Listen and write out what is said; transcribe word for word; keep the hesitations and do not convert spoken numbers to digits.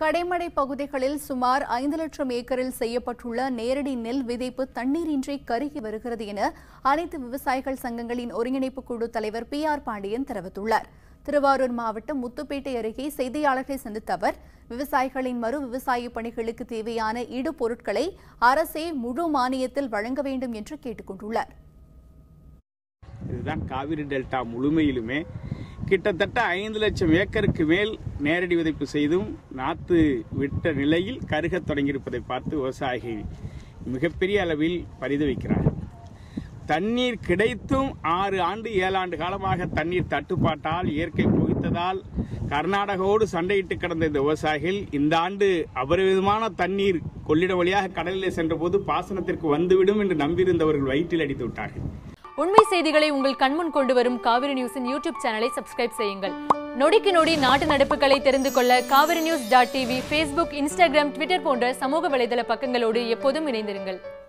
கடைமடை பகுதிகளில் சுமார் ஐந்து லட்சம் ஏக்கரில் செய்யப்பட்டுள்ள நேரடி நெல் விதைப்பு தண்ணீரின்றி கருகி வருகிறது என அனைத்து விவசாயிகள் சங்கங்களின் ஒருங்கிணைப்பு குழு தலைவர் பி ஆர் பாண்டியன் தெரிவித்துள்ளார். திருவாரூர் மாவட்டம் முத்துப்பேட்டை அருகே செய்தியாளர்களை சந்தித்த அவர், விவசாயிகளின் மறு விவசாய பணிகளுக்கு தேவையான இடுபொருட்களை அரசே முழு மானியத்தில் வழங்க வேண்டும் என்று கேட்டுக் கொண்டுள்ளார். இதுதான் காவிரி டெல்டா முழுமையிலுமே கிட்டத்தட்ட ஐந்து லட்சம் ஏக்கருக்கு மேல் நேரடி விதைப்பு செய்தும் நாத்து விட்ட நிலையில் கருகத் தொடங்கியிருப்பதை பார்த்து விவசாயிகள் மிகப்பெரிய அளவில் பரிதவிக்கிறார்கள். தண்ணீர் கிடைத்தும் ஆறு ஆண்டு ஏழாண்டு காலமாக தண்ணீர் தட்டுப்பாட்டால் இயற்கை புகைத்ததால் கர்நாடகாவோடு சண்டையிட்டு கிடந்த இந்த விவசாயிகள் இந்த ஆண்டு அபரிவிதமான தண்ணீர் கொள்ளிடம் வழியாக கடலில் சென்ற போது பாசனத்திற்கு வந்துவிடும் என்று நம்பியிருந்தவர்கள் வயிற்றில் அடித்து விட்டார்கள். உண்மை செய்திகளை உங்கள் கண்முன் கொண்டு வரும் காவிரி நியூஸின் யூடியூப் சேனலை சப்ஸ்கிரைப் செய்யுங்கள். நொடிக்கு நொடி நாட்டு நடப்புகளை தெரிந்து கொள்ள Kaveri news dot TV, Facebook, Instagram, Twitter போன்ற சமூக வலைதள பக்கங்களோடு எப்போதும் இணைந்திருங்கள்.